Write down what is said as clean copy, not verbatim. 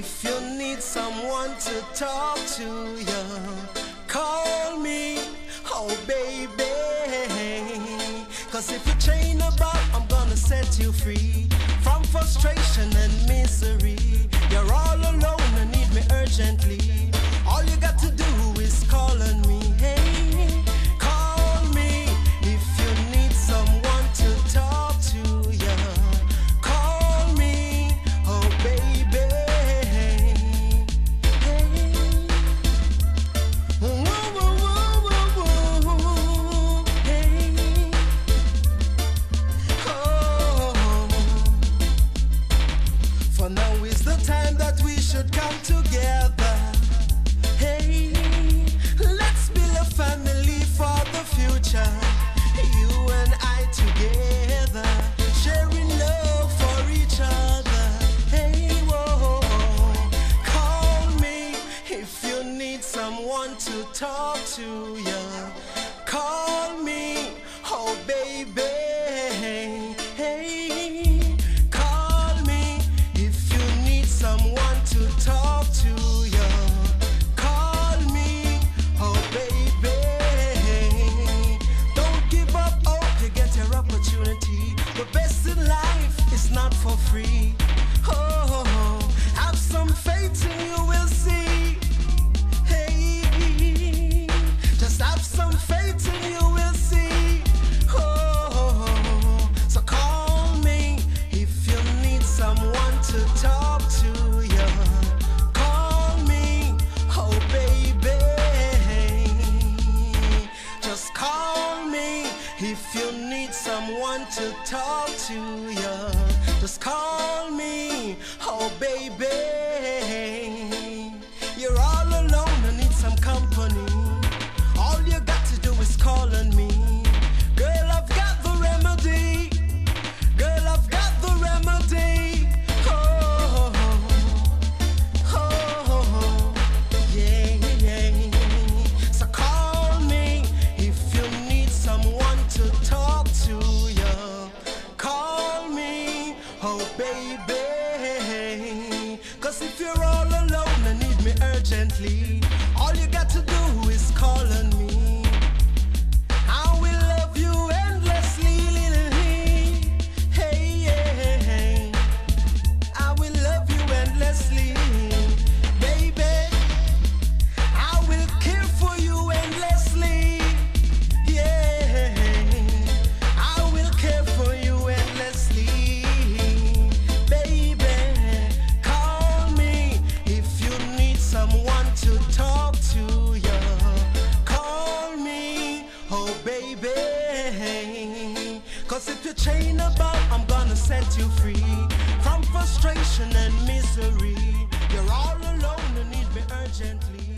If you need someone to talk to, you call me, oh baby. 'Cause if you chain about, I'm gonna set you free from frustration and misery. You're all alone and need me urgently. All you got to do is call on me. Hey, call me if you need someone to talk to, you call me, oh baby. Hey. Woo, woo, woo, woo, woo. Hey. Oh. For now is the time that we should come together. Hey, let's build a family for the future. You and I together, sharing love for each other. Hey, whoa, call me if you need someone to talk to, you call me, oh baby. Hey, call me if you need someone to talk to, you call me, oh baby. Don't give up, hope you get your opportunity. The best in life is not for free. Oh, have some faith and you will see. Hey, just have some faith and you will see. Oh, so call me if you need someone to talk to, you call me, oh baby. Just call me if you need someone to talk to, you just call me, oh baby. You're all alone and need some company. All you got to do is call on me. Girl, I've got the remedy. Girl, I've got the remedy. Oh, oh, yeah, yeah. So call me if you need someone to talk to, you call me, oh baby. 'Cause if you're all alone and need me urgently, all you got to do is call on me. I will love you endlessly. Hey, yeah. I will love you endlessly, baby. I will care for you endlessly. Yeah, I will care for you endlessly, baby. Call me if you need someone to talk to, you call me, oh baby. 'Cause if you chain about, I'm gonna set you free from frustration and misery. You're all alone and need me urgently.